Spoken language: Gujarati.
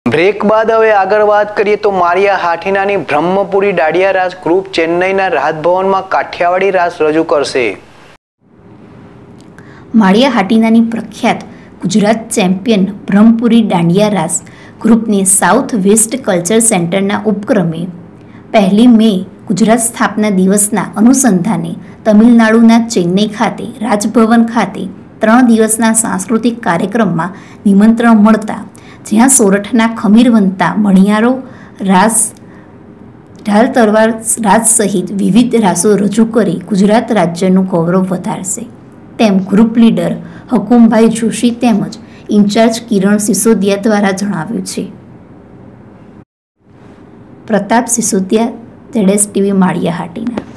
બ્રેક બાદ હવે આગળ વાત કરીએ તો માળિયા હાટીનાની બ્રહ્મપુરી દાંડિયા રાસ ગ્રુપ ચેન્નઈના રાજભવનમાં કાઠિયાવાડી રાસ રજૂ કરશે. માળિયા હાટીનાની પ્રખ્યાત ગુજરાત ચેમ્પિયન બ્રહ્મપુરી દાંડિયા રાસ ગ્રુપની સાઉથ વેસ્ટ કલ્ચર સેન્ટરના ઉપક્રમે 1 મે ગુજરાત સ્થાપના દિવસના અનુસંધાને તમિલનાડુના ચેન્નઈ ખાતે રાજભવન ખાતે 3 દિવસના સાંસ્કૃતિક કાર્યક્રમમાં નિમંત્રણ મળતા જ્યાં સોરઠના ખમીર વંતા મણિયારો રાસ, ઢાલ તલવાર રાસ સહિત વિવિધ રાસો રજૂ કરી ગુજરાત રાજ્યનું ગૌરવ વધારશે તેમ ગ્રુપ લીડર હકુમભાઈ જોશી તેમજ ઇન્ચાર્જ કિરણ સિસોદિયા દ્વારા જણાવ્યું છે. પ્રતાપ સિસોદિયા, ZSTV માળિયા હાટીના.